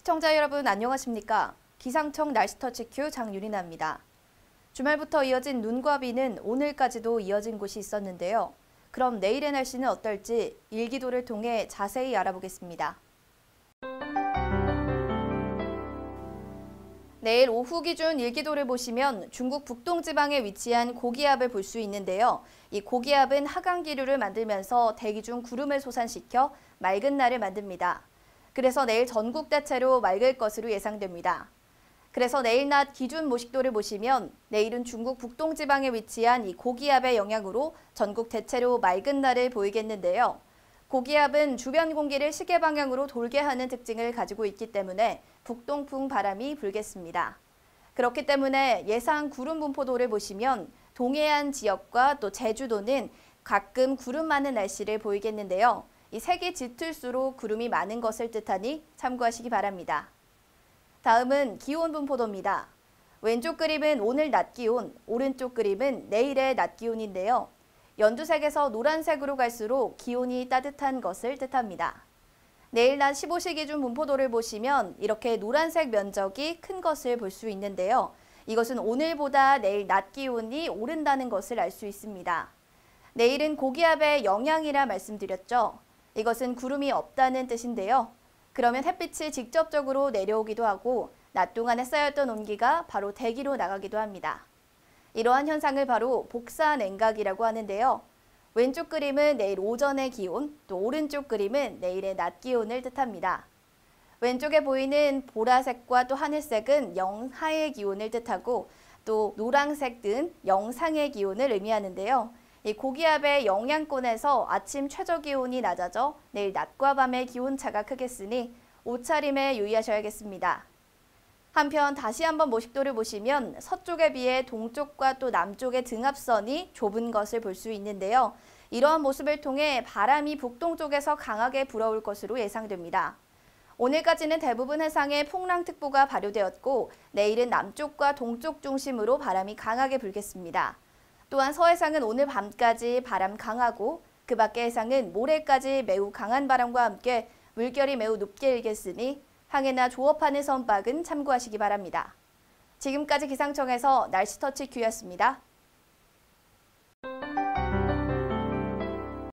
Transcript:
시청자 여러분 안녕하십니까? 기상청 날씨터치 큐 장유리나입니다. 주말부터 이어진 눈과 비는 오늘까지도 이어진 곳이 있었는데요. 그럼 내일의 날씨는 어떨지 일기도를 통해 자세히 알아보겠습니다. 내일 오후 기준 일기도를 보시면 중국 북동지방에 위치한 고기압을 볼 수 있는데요. 이 고기압은 하강기류를 만들면서 대기 중 구름을 솟아시켜 맑은 날을 만듭니다. 그래서 내일 전국 대체로 맑을 것으로 예상됩니다. 그래서 내일 낮 기준 모식도를 보시면 내일은 중국 북동지방에 위치한 이 고기압의 영향으로 전국 대체로 맑은 날을 보이겠는데요. 고기압은 주변 공기를 시계 방향으로 돌게 하는 특징을 가지고 있기 때문에 북동풍 바람이 불겠습니다. 그렇기 때문에 예상 구름 분포도를 보시면 동해안 지역과 또 제주도는 가끔 구름 많은 날씨를 보이겠는데요. 이 색이 짙을수록 구름이 많은 것을 뜻하니 참고하시기 바랍니다. 다음은 기온 분포도입니다. 왼쪽 그림은 오늘 낮 기온, 오른쪽 그림은 내일의 낮 기온인데요. 연두색에서 노란색으로 갈수록 기온이 따뜻한 것을 뜻합니다. 내일 낮 15시 기준 분포도를 보시면 이렇게 노란색 면적이 큰 것을 볼 수 있는데요. 이것은 오늘보다 내일 낮 기온이 오른다는 것을 알 수 있습니다. 내일은 고기압의 영향이라 말씀드렸죠. 이것은 구름이 없다는 뜻인데요. 그러면 햇빛이 직접적으로 내려오기도 하고 낮 동안에 쌓였던 온기가 바로 대기로 나가기도 합니다. 이러한 현상을 바로 복사 냉각이라고 하는데요. 왼쪽 그림은 내일 오전의 기온, 또 오른쪽 그림은 내일의 낮 기온을 뜻합니다. 왼쪽에 보이는 보라색과 또 하늘색은 영하의 기온을 뜻하고 또 노란색 등 영상의 기온을 의미하는데요. 이 고기압의 영향권에서 아침 최저 기온이 낮아져 내일 낮과 밤의 기온차가 크겠으니 옷차림에 유의하셔야겠습니다. 한편 다시 한번 모식도를 보시면 서쪽에 비해 동쪽과 또 남쪽의 등압선이 좁은 것을 볼 수 있는데요. 이러한 모습을 통해 바람이 북동쪽에서 강하게 불어올 것으로 예상됩니다. 오늘까지는 대부분 해상에 풍랑특보가 발효되었고 내일은 남쪽과 동쪽 중심으로 바람이 강하게 불겠습니다. 또한 서해상은 오늘 밤까지 바람 강하고 그 밖의 해상은 모레까지 매우 강한 바람과 함께 물결이 매우 높게 일겠으니 항해나 조업하는 선박은 참고하시기 바랍니다. 지금까지 기상청에서 날씨터치 큐였습니다.